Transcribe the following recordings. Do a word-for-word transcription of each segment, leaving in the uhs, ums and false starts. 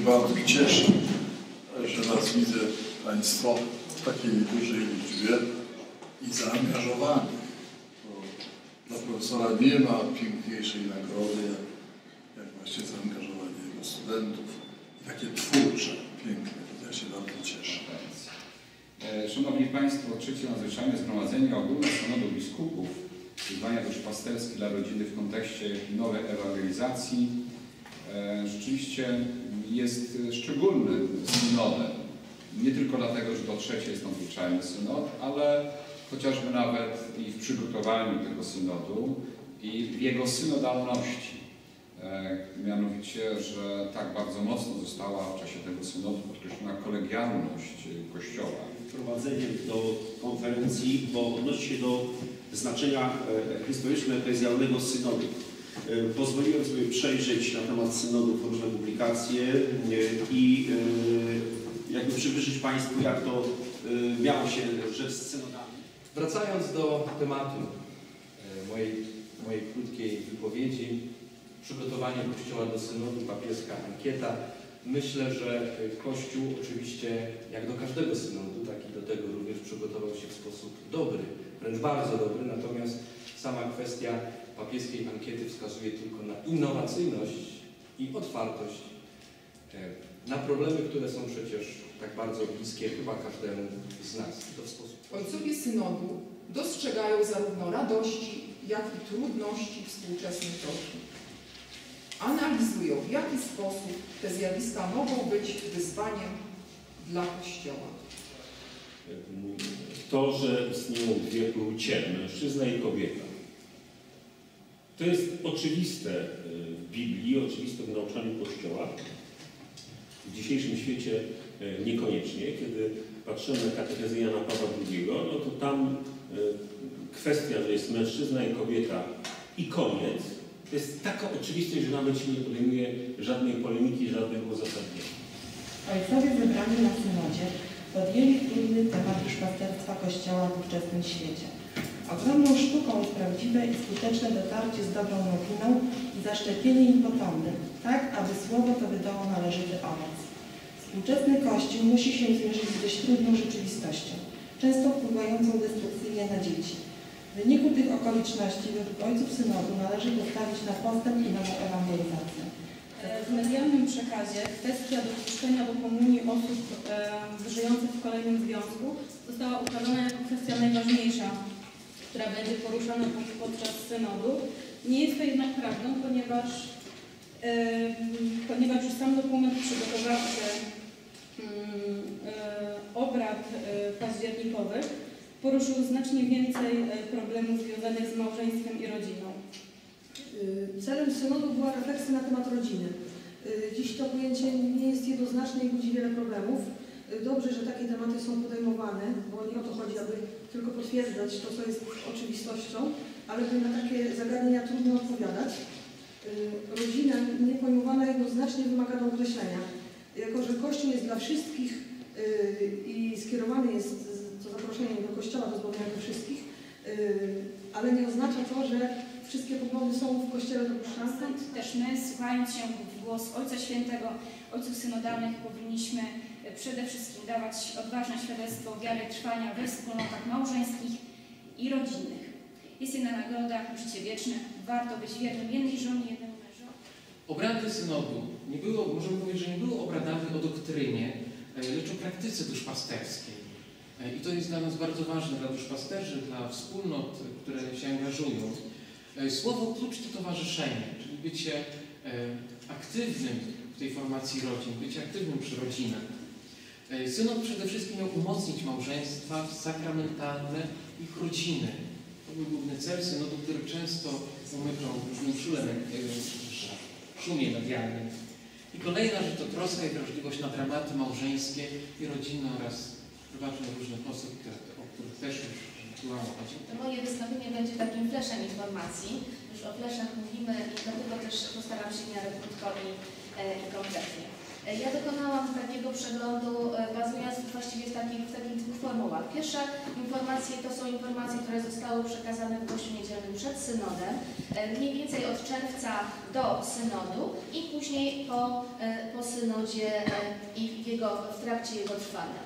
bardzo cieszę, że Was widzę Państwo w takiej dużej liczbie i zaangażowanych. Bo dla profesora nie ma piękniejszej nagrody, jak, jak właśnie zaangażowanie jego studentów i takie twórcze, piękne. Ja się bardzo cieszę. Szanowni Państwo, trzecie nadzwyczajne zgromadzenie ogólne Synodu Biskupów, wyzwania duszpasterskie dla rodziny w kontekście nowej ewangelizacji, rzeczywiście jest szczególnym synodem. Nie tylko dlatego, że to trzecie jest nadzwyczajny synod, ale chociażby nawet i w przygotowaniu tego synodu i w jego synodalności. Mianowicie, że tak bardzo mocno została w czasie tego synodu podkreślona kolegialność Kościoła. Wprowadzeniem do konferencji, bo odnosi się do znaczenia historyczno-eklezjalnego synodu. Pozwoliłem sobie przejrzeć na temat synodów różne publikacje i jakby przybliżyć Państwu, jak to miało się rzecz z synodami. Wracając do tematu mojej, mojej krótkiej wypowiedzi, przygotowanie Kościoła do synodu, papieska ankieta. Myślę, że Kościół oczywiście, jak do każdego synodu, tak i do tego również przygotował się w sposób dobry, wręcz bardzo dobry, natomiast sama kwestia papieskiej ankiety wskazuje tylko na innowacyjność i otwartość na problemy, które są przecież tak bardzo bliskie chyba każdemu z nas. To w sposób... Ojcowie synodu dostrzegają zarówno radości, jak i trudności współczesnych rodzin. Analizują, w jaki sposób te zjawiska mogą być wyzwaniem dla Kościoła. To, że istnieją dwie płcie, mężczyzna i kobieta. To jest oczywiste w Biblii, oczywiste w nauczaniu Kościoła. W dzisiejszym świecie niekoniecznie. Kiedy patrzymy na katechezę Jana Pawła drugiego, no to tam kwestia, że jest mężczyzna i kobieta i koniec, to jest taka oczywistość, że nawet się nie podejmuje żadnej polemiki, żadnego uzasadnienia. Ojcowie zebrani na synodzie podjęli trudny temat duszpasterstwa Kościoła w ówczesnym świecie. Ogromną sztuką jest prawdziwe i skuteczne dotarcie z dobrą nowiną i zaszczepienie im potomny, tak aby słowo to wydało należyty owoc. Współczesny Kościół musi się zmierzyć z dość trudną rzeczywistością, często wpływającą destrukcyjnie na dzieci. W wyniku tych okoliczności według ojców synodu należy postawić na postęp i nową ewangelizację. W medialnym przekazie kwestia dopuszczenia do komunii osób e, żyjących w kolejnym związku została ukazana jako kwestia najważniejsza, która będzie poruszana podczas synodu. Nie jest to jednak prawdą, ponieważ, e, ponieważ już sam dokument przygotowawczy e, obrad e, październikowych poruszył znacznie więcej problemów związanych z małżeństwem i rodziną. Celem synodu była refleksja na temat rodziny. Dziś to pojęcie nie jest jednoznaczne i budzi wiele problemów. Dobrze, że takie tematy są podejmowane, bo nie o to chodzi, aby tylko potwierdzać to, co jest oczywistością, ale by na takie zagadnienia trudno odpowiadać. Rodzina niepojmowana jednoznacznie wymaga dookreślenia. Jako że Kościół jest dla wszystkich i skierowany jest to zaproszenie do Kościoła do zbawienia wszystkich, ale nie oznacza to, że wszystkie poglądy są w Kościele dopuszczalne. Też my, słuchając się w głos Ojca Świętego, Ojców Synodalnych, powinniśmy przede wszystkim dawać odważne świadectwo wiary trwania we wspólnotach małżeńskich i rodzinnych. Jest jedna nagroda, życie wieczne. Warto być wiernym jednej żonie, jednemu mężowi. Obrady synodu nie było, możemy powiedzieć, że nie były obradami o doktrynie, lecz o praktyce duszpasterskiej. I to jest dla nas bardzo ważne, dla duszpasterzy, dla wspólnot, które się angażują. Słowo klucz to towarzyszenie, czyli bycie aktywnym w tej formacji rodzin, bycie aktywnym przy rodzinach. Synod przede wszystkim miał umocnić małżeństwa sakramentalne, ich rodziny. To był główny cel synodu, który często umykał różnym szulem, szumie medialnym. I kolejna rzecz to troska i wrażliwość na dramaty małżeńskie i rodziny oraz prywatne różnych osób, o których też już była mowa. Moje wystąpienie będzie takim fleszem informacji. Już o fleszach mówimy i dlatego też postaram się w miarę krótko i, e, i konkretnie. Ja dokonałam takiego przeglądu, bazując właściwie w takich, w takich dwóch formułach. Pierwsze informacje to są informacje, które zostały przekazane w gościu niedzielnym przed synodem, mniej więcej od czerwca do synodu i później po, po synodzie i w, jego, w trakcie jego trwania.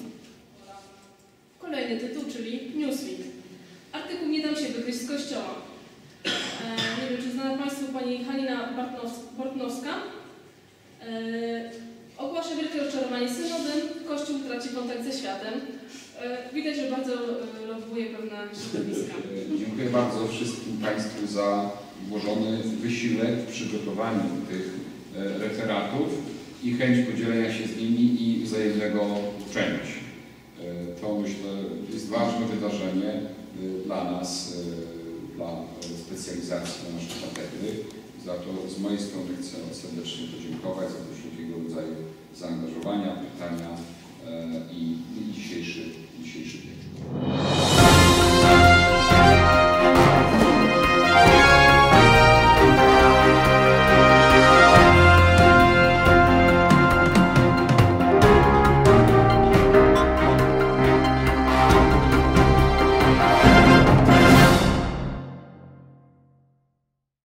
Kolejny tytuł, czyli Newsweek. Artykuł Nie dam się wygryźć z kościoła. E, nie wiem, czy znana Państwu pani Halina Bortnowska. E, ogłasza wielkie rozczarowanie synodem, Kościół traci kontakt ze światem. E, widać, że bardzo e, lobbuje pewne środowiska. Dziękuję bardzo wszystkim Państwu za włożony wysiłek w przygotowaniu tych e, referatów i chęć podzielenia się z nimi i wzajemnego uczenia się. E, to myślę jest ważne wydarzenie e, dla nas, e, dla specjalizacji, dla naszej katedry. Za to z mojej strony chcę serdecznie podziękować za to,